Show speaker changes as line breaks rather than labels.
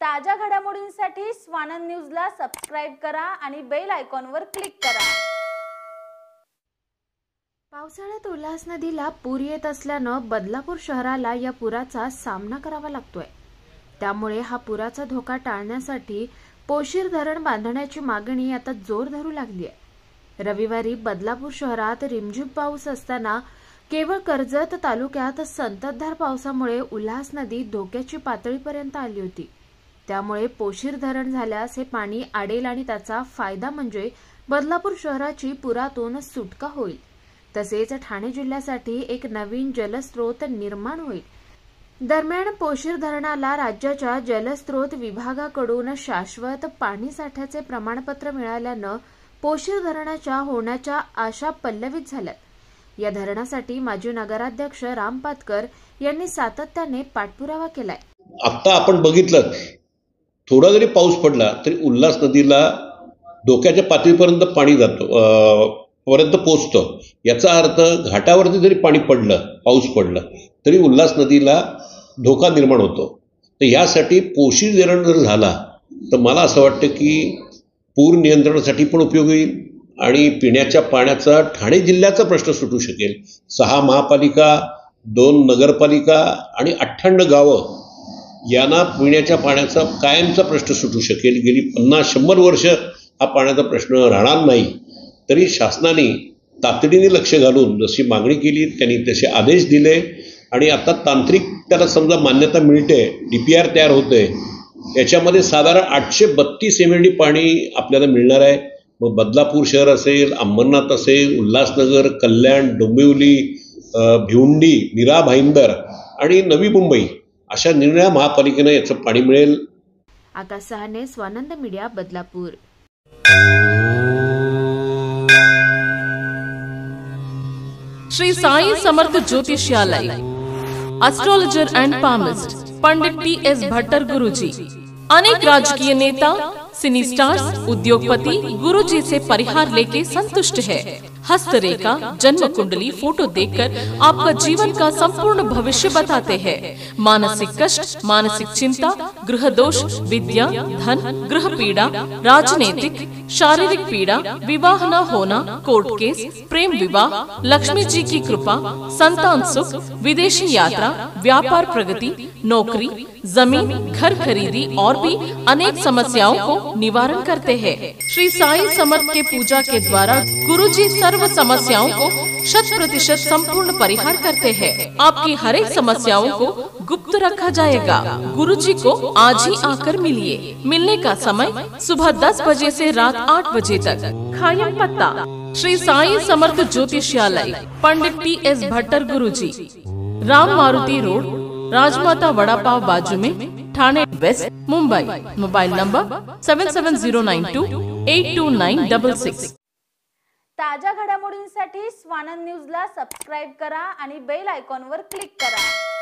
ताज्या घडामोडींसाठी स्वानंद न्यूजला सबस्क्राइब करा आणि बेल आयकॉनवर क्लिक करा।
पावसाळ्यात उल्हास नदीला पूर येत असल्यानं बदलापूर शहराला या पुराचा सामना करावा लागतोय। त्यामुळे हा पुराचा धोका टाळण्यासाठी पोशीर धरण बांधण्याची मागणी आता जोर धरू लागली आहे। रविवारी बदलापूर शहरात रिमझिम पाऊस असताना केवळ कर्जत तालुक्यात संततधार पावसामुळे उल्हास नदी धोक्याची पातळीपर्यंत आली होती। त्यामुळे पोशीर धरण झाल्यास हे पाणी आडेल आणि त्याचा फायदा म्हणजे बदलापूर शहराची पुरातून सुटका होईल, तसेच ठाणे जिल्ह्यासाठी एक नवीन जलस्रोत निर्माण होईल। दरम्यान पोशीर धरणाला राज्याच्या जलस्रोत विभागाकडून शाश्वत पाणीसाठ्याचे प्रमाणपत्र मिळाल्यानं पोशीर धरणाच्या होण्याच्या आशा पल्लवित झाल्यात। या धरणासाठी माजी नगराध्यक्ष राम पातकर यांनी सातत्याने पाठपुरावा केलाय।
आता आपण बघितलं, थोडा जरी पाऊस पडला तरी उल्हास नदीला धोक्याच्या पातळीपर्यंत पाणी पर्यंत पोहोचतं। याचा अर्थ घाटावरती जरी पाणी पडलं, पाऊस पडला तरी उल्हास नदीला धोका निर्माण होतो। तर यासाठी पोशीर धरण जर झाला तर मला असं वाटतं की पूर नियंत्रणासाठी पण उपयोगी होईल आणि पिण्याच्या पाण्याचा ठाणे जिल्ह्याचा प्रश्न सुटू शकेल। 6 महापालिका, 2 नगरपालिका आणि 58 गावं यांना पिण्याच्या पाण्याचा कायमचा प्रश्न सुटू शकेल। गेली 50-100 वर्ष हा पाण्याचा प्रश्न राहणार नाही। तरी शासनाने तातडीने लक्ष घालून जशी मागणी केली त्यांनी तसे आदेश दिले आणि आता तांत्रिक त्याला समजा मान्यता मिळते, DPR तयार होते। याच्यामध्ये साधारण 832 MLD पाणी आपल्याला मिळणार आहे। मग बदलापूर शहर असेल, अंबरनाथ असेल, उल्हासनगर, कल्याण, डोंबिवली, भिवंडी, मीरा भाईंदर आणि नवी मुंबई अशा निर्णय महापालिकेने याचं पाणी मिळेल।
Akash Sahane, Swanand media, Badlapur.
Shri Sai Samarth Jyotishalaya, astrologer and palmist Pandit TS Bhattar Guruji. अनेक राजकीय नेता, सिनी स्टार्स, उद्योगपति गुरुजी से परिहार लेके संतुष्ट है। हस्तरेखा, जन्म कुंडली, फोटो देखकर आपका जीवन का संपूर्ण भविष्य बताते हैं। मानसिक कष्ट, मानसिक चिंता, गृह दोष, विद्या, धन, गृह पीड़ा, राजनीतिक, शारीरिक पीड़ा, विवाह न होना, कोर्ट केस, प्रेम विवाह, लक्ष्मी जी की कृपा, संतान सुख, विदेशी यात्रा, व्यापार प्रगति, नौकरी, जमीन, घर खरीदी और भी अनेक समस्याओं को निवारण करते हैं। श्री साई समर्थ के पूजा के द्वारा गुरुजी सर्व समस्याओं को 100% संपूर्ण परिहार करते हैं। आपकी हर एक समस्याओं को गुप्त रखा जाएगा। गुरुजी को आज ही आकर मिलिए। मिलने का समय सुबह 10 बजे से रात 8 बजे तक। खायम पत्ता श्री साई समर्थ ज्योतिषालय, पंडित TS भट्टर गुरुजी, राम मारुति रोड, राजमाता वड़ा पाव बाजू में, Thane west, Mumbai. Mobile number 7709282966।
ताज्या घडामोडींसाठी स्वानंद न्यूजला सबस्क्राइब करा आणि बेल आयकॉनवर क्लिक करा।